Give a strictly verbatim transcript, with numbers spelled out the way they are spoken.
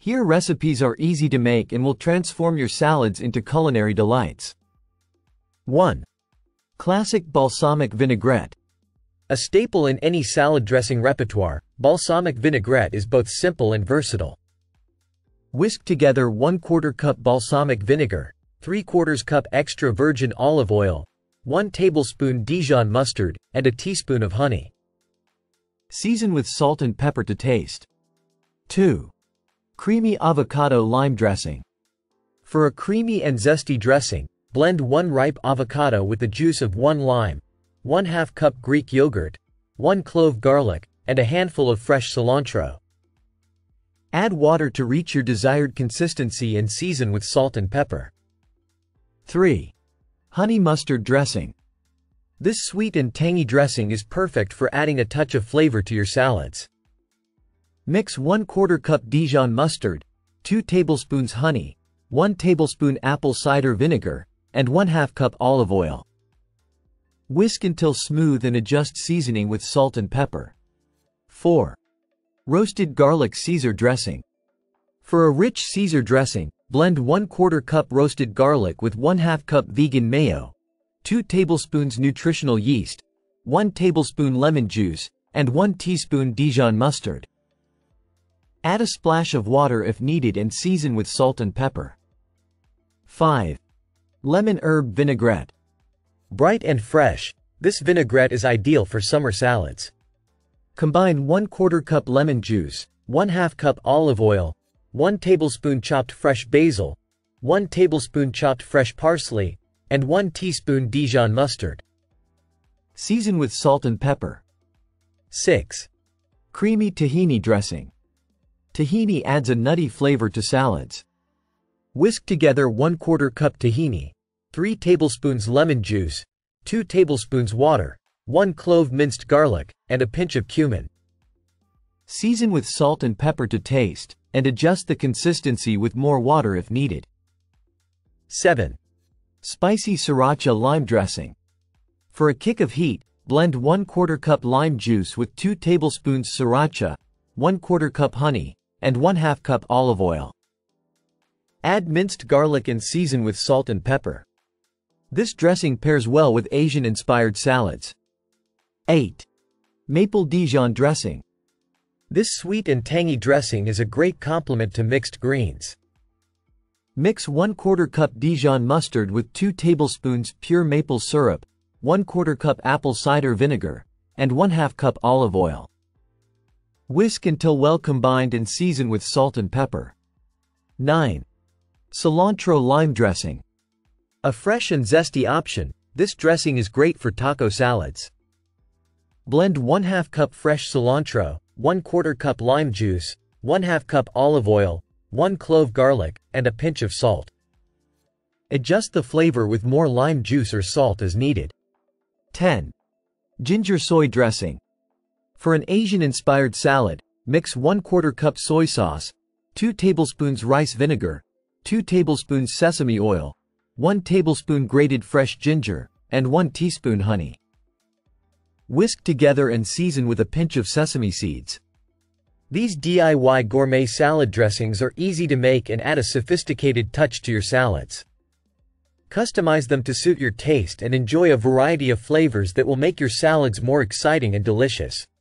Here recipes are easy to make and will transform your salads into culinary delights. one. Classic balsamic vinaigrette. A staple in any salad dressing repertoire, balsamic vinaigrette is both simple and versatile. Whisk together one quarter cup balsamic vinegar, three quarters cup extra virgin olive oil, one tablespoon Dijon mustard, and a teaspoon of honey. Season with salt and pepper to taste. two. Creamy avocado lime dressing. For a creamy and zesty dressing, blend one ripe avocado with the juice of one lime, one half cup Greek yogurt, one clove garlic, and a handful of fresh cilantro. Add water to reach your desired consistency and season with salt and pepper. three. Honey mustard dressing. This sweet and tangy dressing is perfect for adding a touch of flavor to your salads. Mix one quarter cup Dijon mustard, two tablespoons honey, one tablespoon apple cider vinegar, and one half cup olive oil. Whisk until smooth and adjust seasoning with salt and pepper. four. Roasted garlic Caesar dressing. For a rich Caesar dressing, blend one quarter cup roasted garlic with one half cup vegan mayo, two tablespoons nutritional yeast, one tablespoon lemon juice, and one teaspoon Dijon mustard. Add a splash of water if needed and season with salt and pepper. five. Lemon herb vinaigrette. Bright and fresh, this vinaigrette is ideal for summer salads. Combine one quarter cup lemon juice, one half cup olive oil, one tablespoon chopped fresh basil, one tablespoon chopped fresh parsley, and one teaspoon Dijon mustard. Season with salt and pepper. six. Creamy tahini dressing. Tahini adds a nutty flavor to salads. Whisk together one quarter cup tahini, three tablespoons lemon juice, two tablespoons water, one clove minced garlic, and a pinch of cumin. Season with salt and pepper to taste, and adjust the consistency with more water if needed. seven. Spicy sriracha lime dressing. For a kick of heat, blend one quarter cup lime juice with two tablespoons sriracha, one quarter cup honey, and one half cup olive oil. Add minced garlic and season with salt and pepper. This dressing pairs well with Asian-inspired salads. eight. Maple Dijon dressing. This sweet and tangy dressing is a great complement to mixed greens. Mix one quarter cup Dijon mustard with two tablespoons pure maple syrup, one quarter cup apple cider vinegar, and one half cup olive oil. Whisk until well combined and season with salt and pepper. nine. Cilantro lime dressing. A fresh and zesty option, this dressing is great for taco salads. Blend one half cup fresh cilantro, one quarter cup lime juice, one half cup olive oil, one clove garlic, and a pinch of salt. Adjust the flavor with more lime juice or salt as needed. ten. Ginger soy dressing. For an Asian-inspired salad, mix one quarter cup soy sauce, two tablespoons rice vinegar, two tablespoons sesame oil, one tablespoon grated fresh ginger, and one teaspoon honey. Whisk together and season with a pinch of sesame seeds. These D I Y gourmet salad dressings are easy to make and add a sophisticated touch to your salads. Customize them to suit your taste and enjoy a variety of flavors that will make your salads more exciting and delicious.